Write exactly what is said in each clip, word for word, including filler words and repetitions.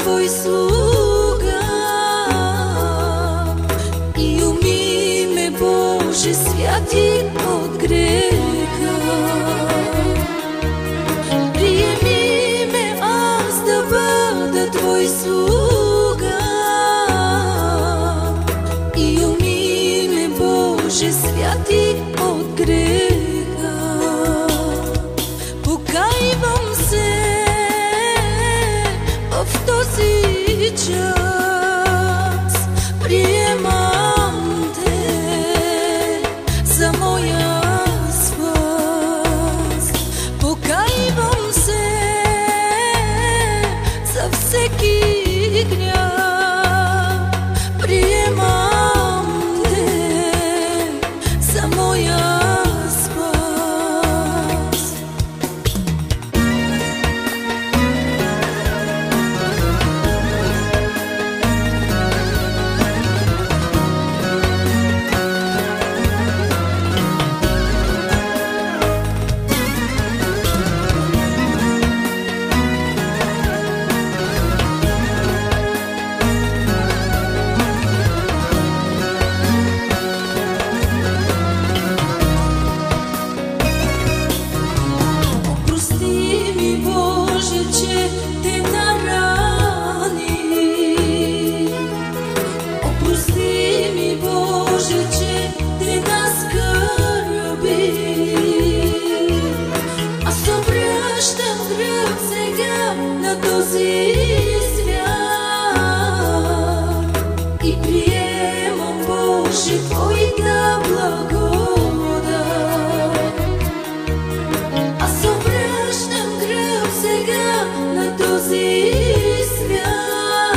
Твой слуга и уми ме, Боже, святи от греха. Приеми ме аз да бъда Твой слуга и уми ме, Боже, святи от греха. Покайвам се в този час, приемам Те за моя спас. Покайвам се за всеки грях, приемам Те за моя спас. Прости ми, Боже, че Те нарани. Прости ми, Боже, че Те наскърби. Аз обръщам гръб сега на този свят и приемам, Боже, Твоята благодат. Аз обръщам гръб сега на този свят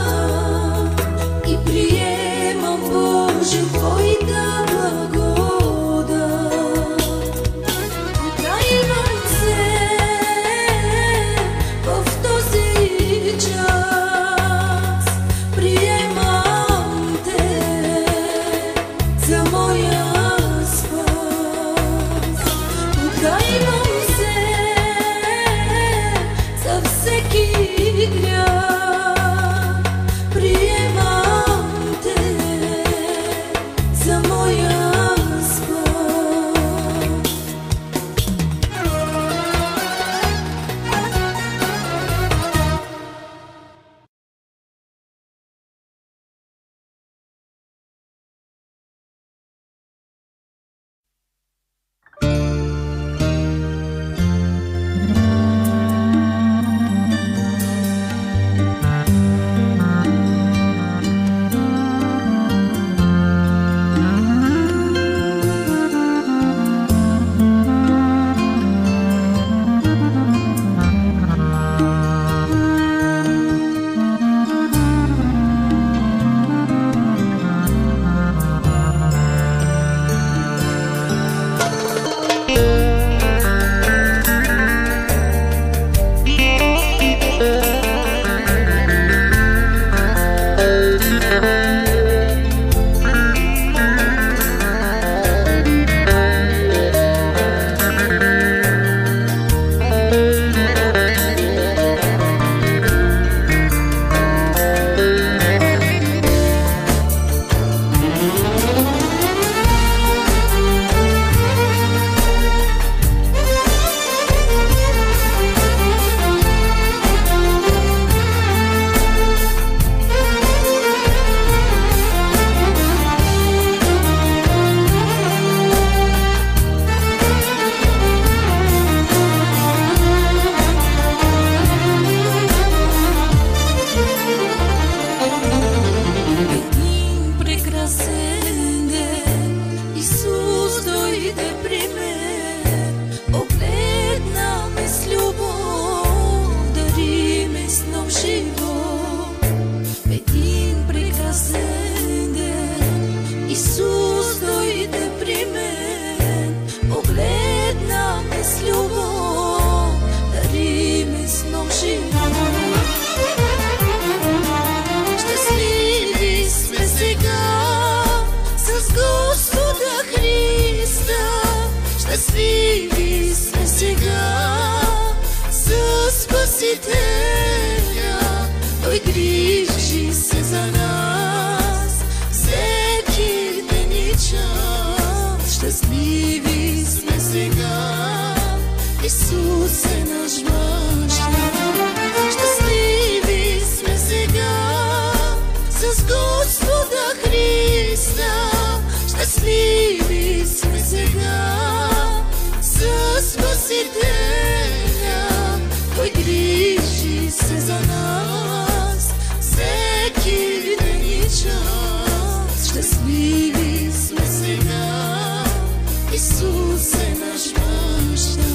и приемам, Боже, Твоята благодат. Покайвам се в този час, приемам Те за моя спас. Покайвам се за всеки грях, приемам Те за моя спас. Той грижи се за нас всеки ден и час. Щастливи сме сега, Исус е наш баща. Щастливи сме сега с Господа Христа. Щастливи сме сега с Спасителя. Той грижи се за нас всеки ден и час. Щастливи сме сега, Исус е наш баща.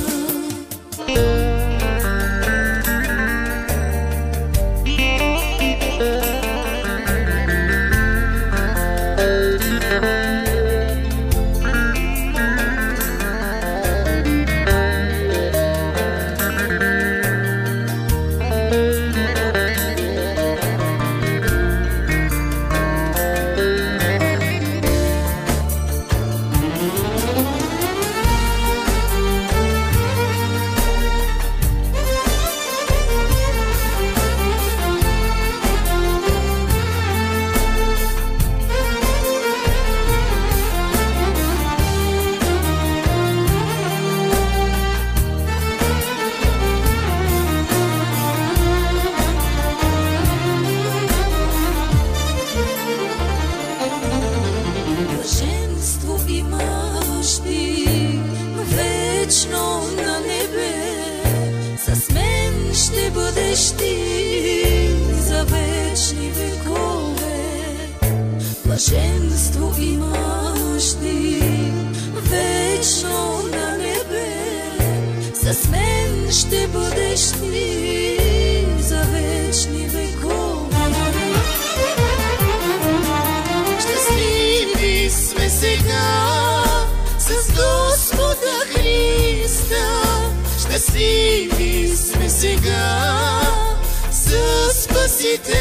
Блаженство имаш ти вечно на небе, с мен ще бъдеш ти за вечни векове. Щастливи сме сега с Господа Христа. Щастливи сме сега с Спасителя.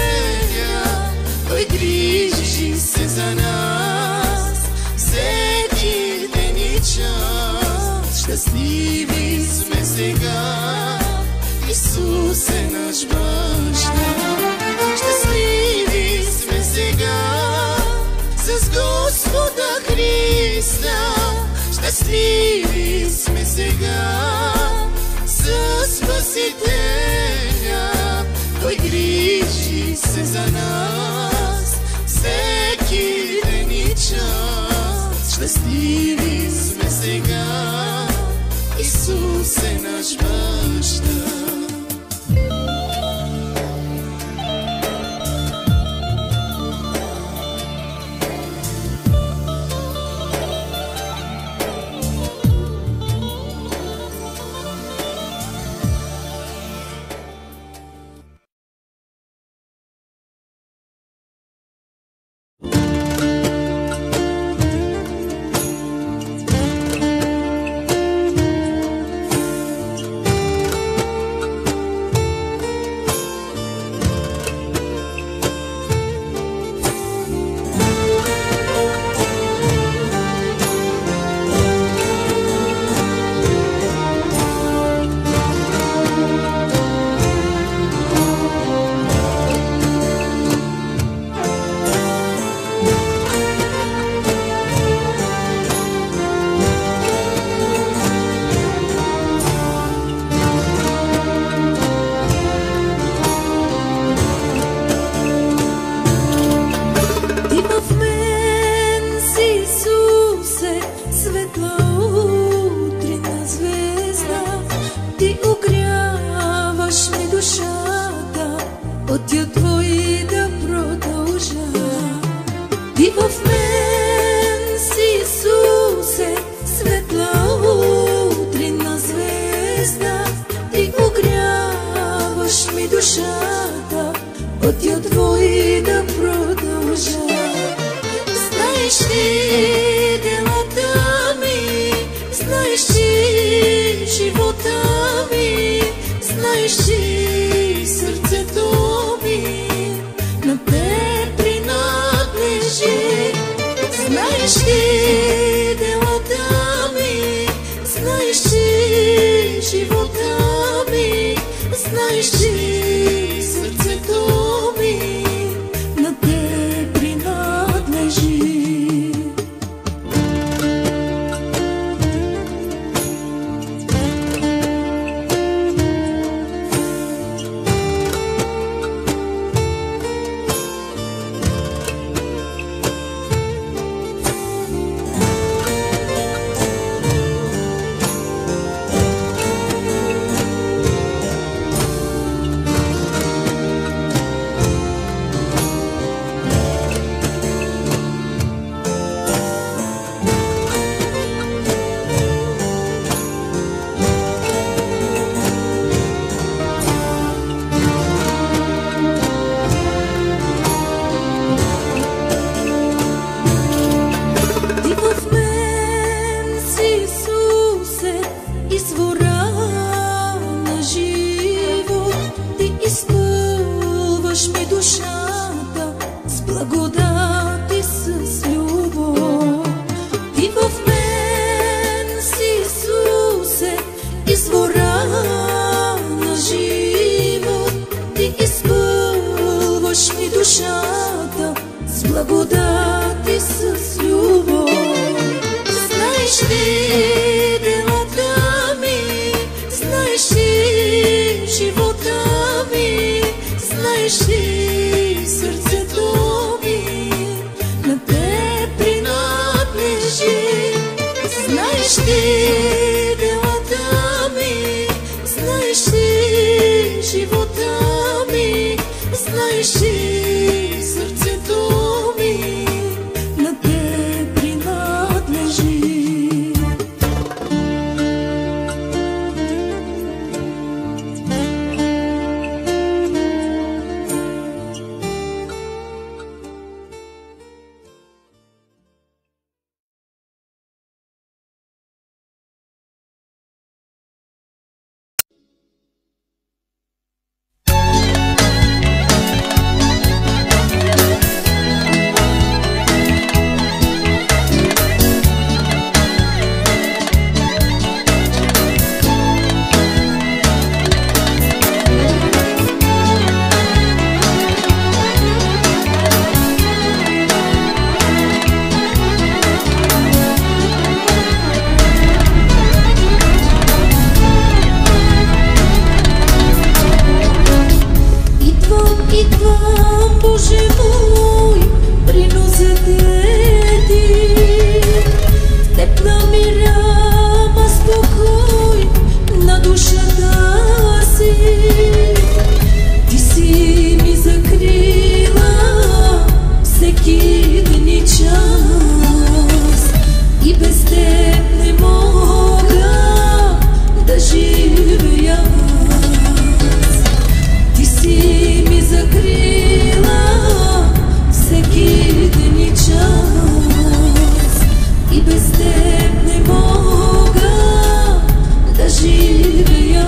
Той грижи се за нас всеки ден и час. Щастливи сме сега, Исус е наш баща. Щастливи сме сега с Господа Христа. Щастливи сме сега с Спасителя. Той грижи се за нас всеки ден и час. Щастливи сме сега, Исус е наш баща. Пътя твой да продължа. Ти в мен си, Исусе, светла утринна звезда. Ти огряваш ми душата, пътя твой да продължа. Знаеш ти делата ми, знаеш ти живота ми, знаеш ти сърцето ми, на теб принадлежи. Знаеш ти делата ми, знаеш ти живота ми, знаеш ти сърцето знаеш ти, сърцето ми на теб принадлежи. Знаеш ти делата ми, знаеш ти живота ми, знаеш ти сърцето ми на теб принадлежи. Идвам, Боже мой, приносете ти, в теб намирам спокой на душата си. Ти си ми закрила всеки ден и час, и без теб не мога да живея. Ти си ми закрила всеки ден и час, и без теб не мога да живея.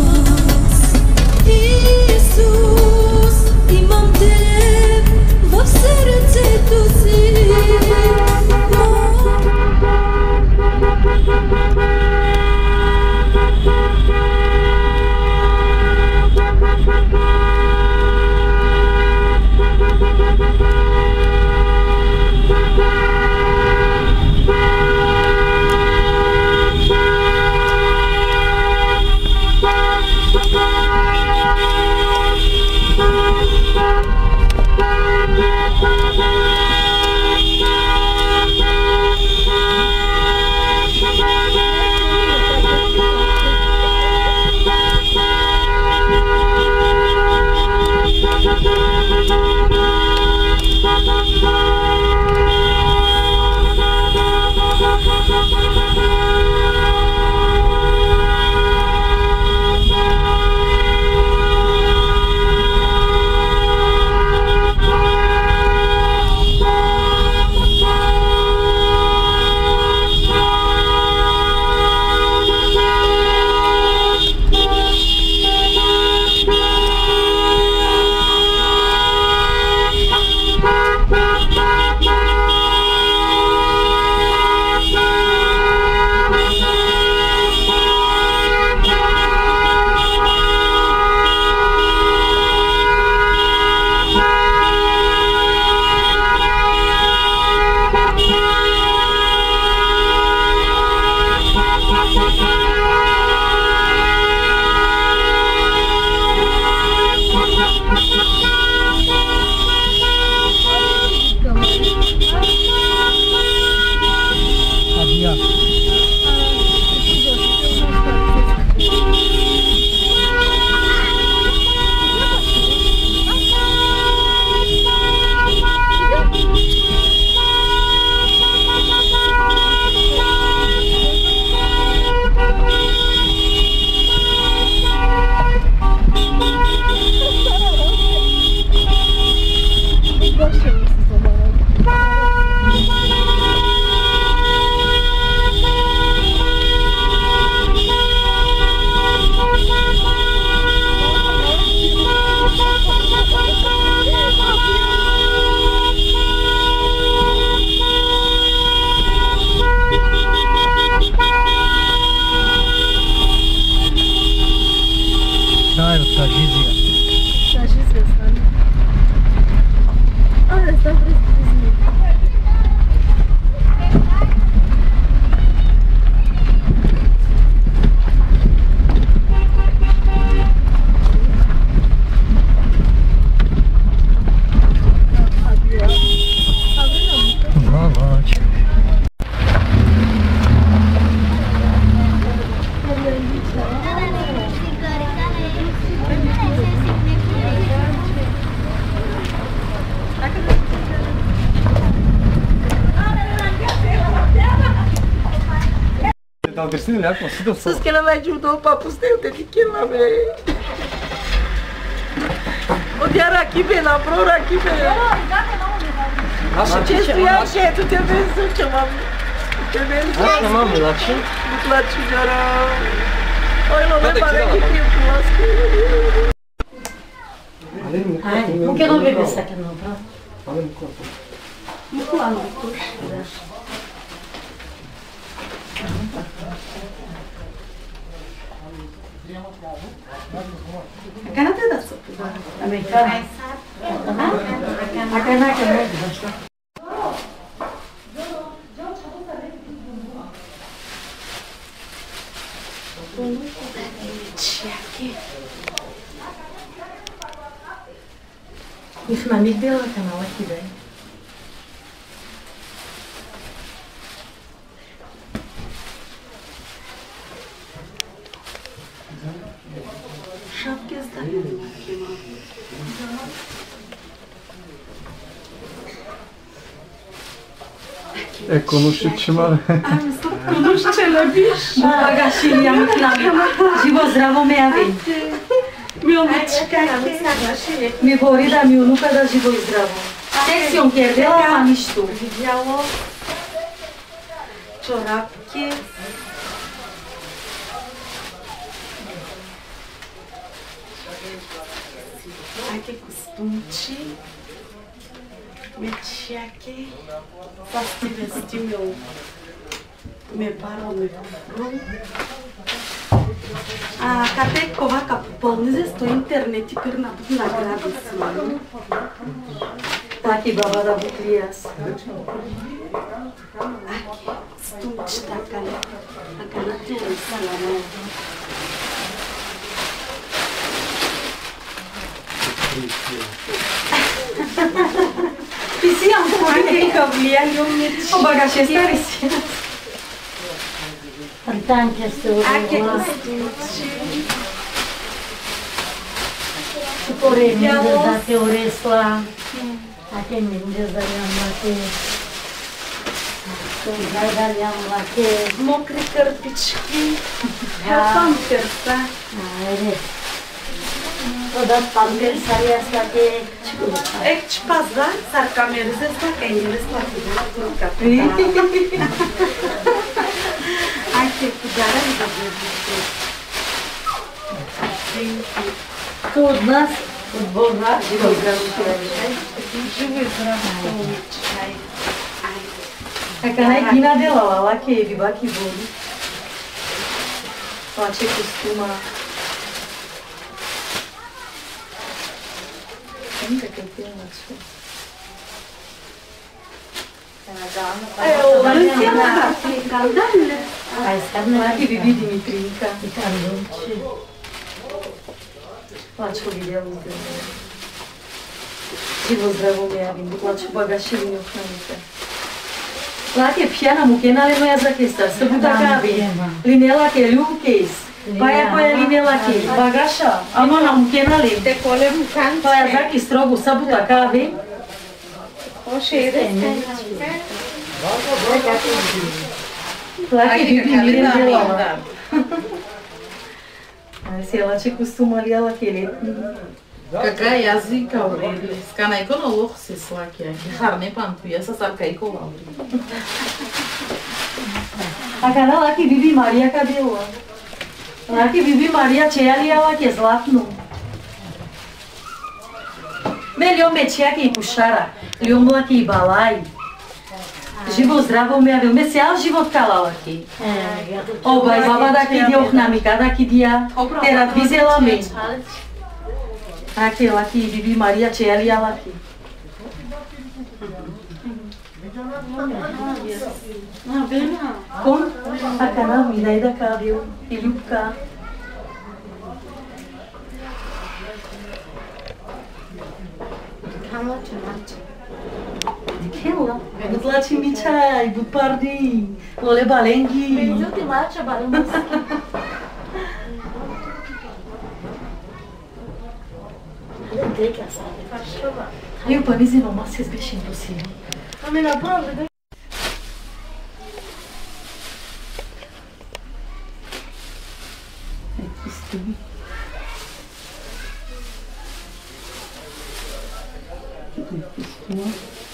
Исус, имам теб в сърцето си. Tau găsit acum, să dă să schela mai giù dopo a pustel te dichela me. O diara chi bella, prora chi bella. Așa, Ce stia che tu te vezi ce mam. Te vezi. Așa, mamă, la ce? La ce diara. Oi, lo me pare che tempo lasco. Hai, por que não bebe essa aqui não, tá? Avem corpul. Nu cu anul tu. Acá não te dá sopa. Americana? A canaca não é basta. Isso na amiga dela, canal aqui, velho. Șapte asta. Ecco, nu știu ce mare. Nu știu ce lăbiș. Bagașii am clame. Živo zdravo me javi. Mi-o măcica. Mi govori da mi unuka da živo i zdravo. Tek si on pierdela, a nici tu. Vidjelo čorapke. Ake costumci. Mečiake. Pa sti vesti meu. Me paro, me paro. A kate kova kapu polnize sto interneti per na budu nagradi svojim. Taki baba da buklijas. Ake stumci takale. Akana ti usalama. Ti si ancora che cavlia, io mi o bagașe stare si. Tanti sto. Ake costumci. Supore mi da te oresla. Ake mi da yamate. To da yamate. Mokri cărpički. Pampersa. Ajde. To da pampersa asta te. Eci pazar, s-ar camereze asta, că e la figură ca pe Ake kudara da bude. To od nas, od Boga, živo zdravo ti Živo zdravo. Така най-кина делала, лаки е бибаки боли. Плаче костюма. Ами така е начо. Ай, скарна лаки биби Димитринка. И кандонче. Плачко видео сделала. Живо здраво ме явим, плачко багаши ми охраните. Lake piana mukena le noia zakesta, sabuta kabe. Linela ke lukes. Paia koja linela ke bagaša. Amona mukena le. Te kole mukan. Paia zaki strogo sabuta kabe. Ošere. Lake bibi miren delala. Se ela ce costuma ali ela querer. Какая языка урели. Скана икона лох се слаки. Харне панту, я са сарка икола урели. A cara lá que vive Maria cabelo. Lá que vive Maria tia ali ela que zlatno. Melhor metia aqui puxara. Liom lá que balai. Živo zdravo me aveu. Mesial život kalal aqui. Obaj baba daqui dia ornamika daqui dia. Era vizela me. Aquela que vive Maria tia ali ela aqui. Com a cana mi dai da cabelo e ljubka. Dikela, dutlači mi čaj, dupardi, lole balengi. Međutim, mača balengi. Eu panizi no mas se bichinho possível. A minha prova, Tricustuma.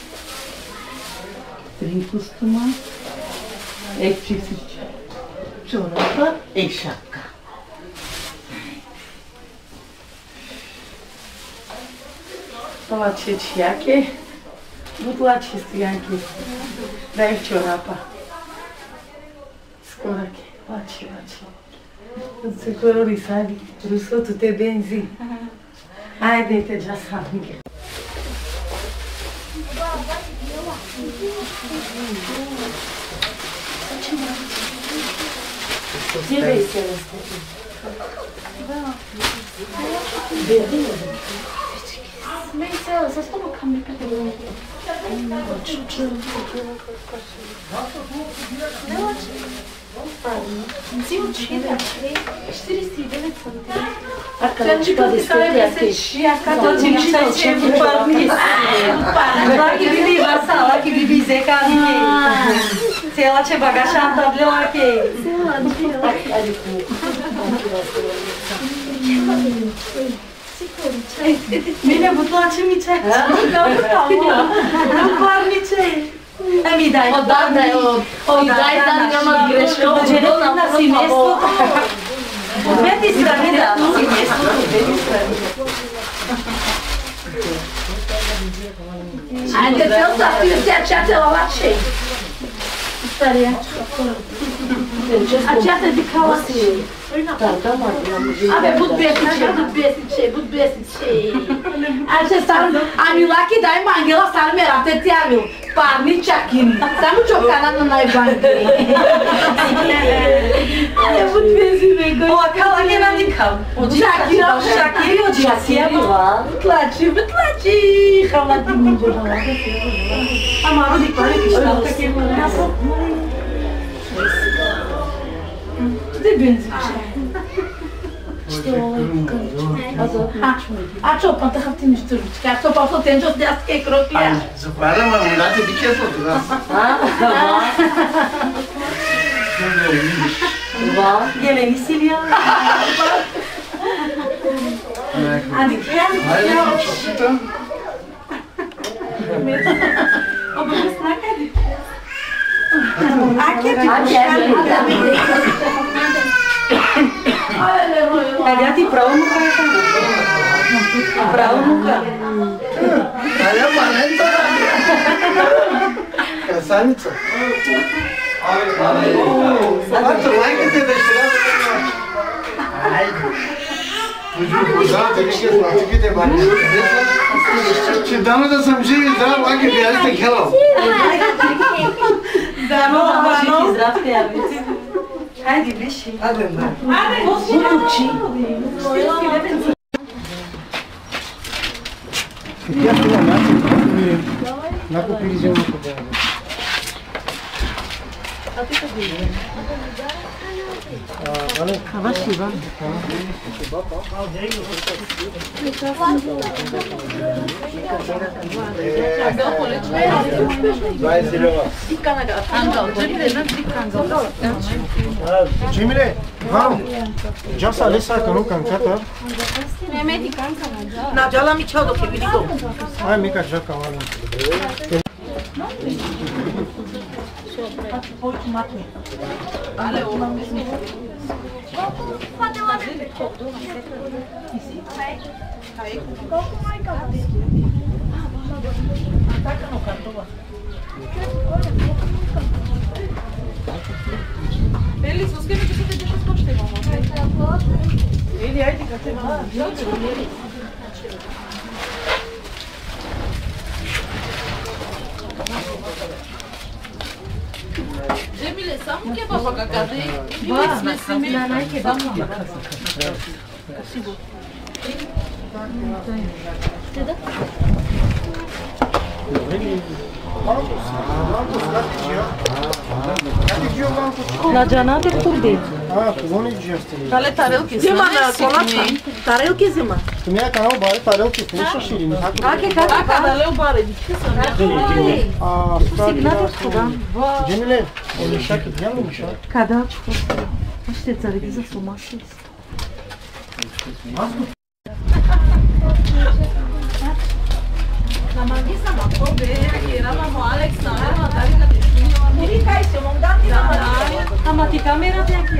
Tricustuma. Ekçisiz. Çoraplar, ek şapka. Plaćeć jake. Butlači si jake. Daj čorapa. Skorake. Plaći, plaći. Se colori, sabe? Russo, tu te benzi. Haide, já sabe. Ce vrei să răspund? Smejse, să stăm cam de pe tine. Zi ucide, čtyřicet devět centimetrů. A kračka diskoteke. To ti čeče u parni. Laki bibi basa, laki bibi zekani ke. Cela ce bagașa tabla laki. Mine butlači mi ce. Nu parni ce. E mi dai. Odavde, mi dai da nemam greška. Dođe na si mjesto. Vedi si da mi da si mjesto. Vedi si da mi da. Ajde, cel sa ti se čatela lakše. Starija. A čea te dikala si? Abe, bud besice, bud besice, bud besice. Așa stan, am laki dai mangela stan mera te tiamil. Parni chakin. Samu chokana na nai bangi. Ale bud besice go. O akala ke na dikal. Chakin, chakin, o chakia bila. Butlači, butlači. Hvala ti mi džela. Amaro di pare ki šta take mana. De benzi. A čo, pan te chapti mi šturučka, a čo pa to ten čo zdiaske kroklia. Zupara, mă, îmi date de ce tot, da? Va, geleni Silvia. Adică Hai, ciocită. o băgăs na cade. Aqui é Cadê ti pra um cara? Pra um cara. Aia Valenta. Красавица. Фактор, лайка те да ще трябва. Ай. Да, така ще платиките бани. Че дано да съм жив и здрав, лайка бяли сте хелал. Dano, dano. Здравствуй, Авици. Хайде, виж. Аде, да. Бутучи. Какя това начин? Накупили земното бяга. Вале? Ваши, Иван. двайсет лева. Cemile, Vanu, già sa lesa că nu cancata. Na džala mi čao dok je vidi go. Hai mica joacă oameni. Ele, se você me disser, deixa eu postar, vamos. Ele aí tem que ter uma. Emile, samo ke baba kakade? Ba, na najke baba. La Gianate Kurdi. А, това не джастили. Кале тарелки Зима сме, на колачка. Тарелки зима. Tu mi-ai canal bare tarelki, слушаш или не? Аке, как Ака да лео баре, дички са. А, Сигнатор Куда? Cemile, o mișacă, ia-mi mișacă. Kada чувство. Ще заради за сумасшествие. Na mangi? Am a ti camera de aquí.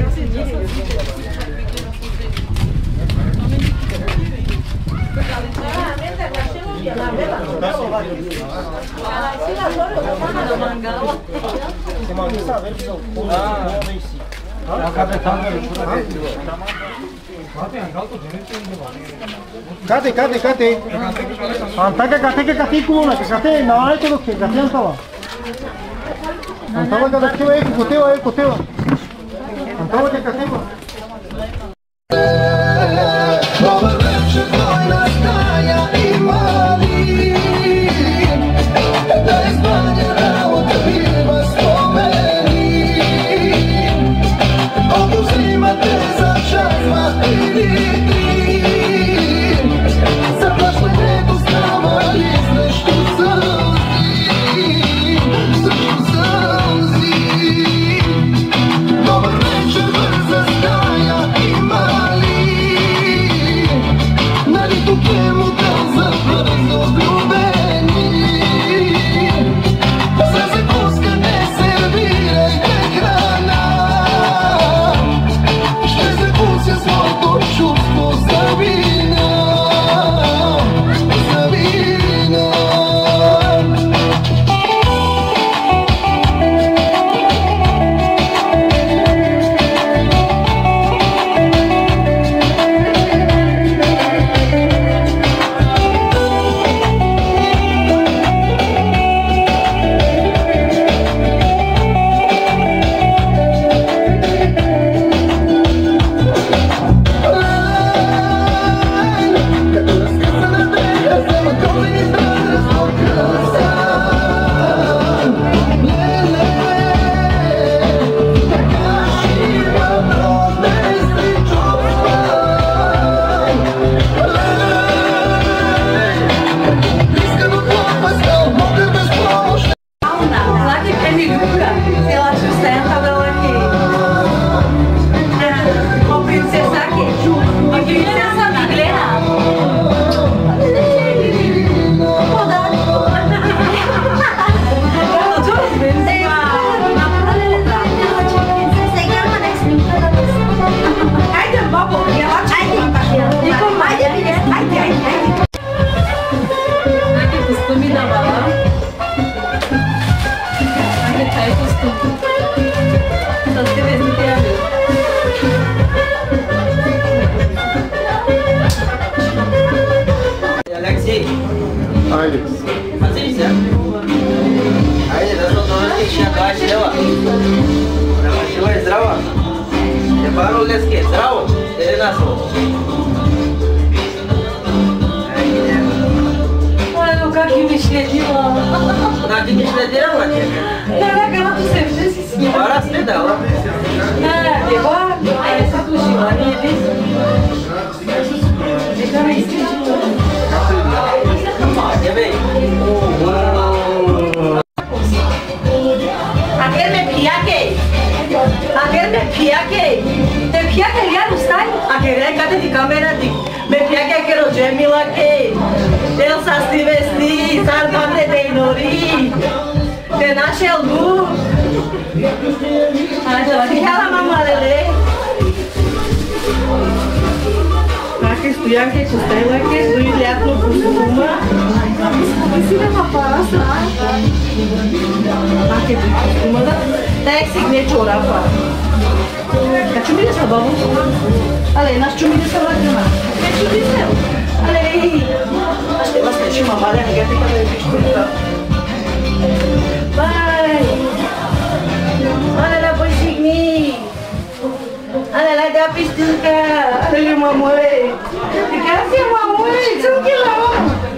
Cate, cate, cate. Antaka cate que cate kuna, que cate na ai to que cate antava. Antava que cate vai coteu aí coteu. Antava que cate va.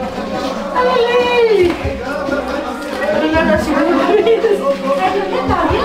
Gracias,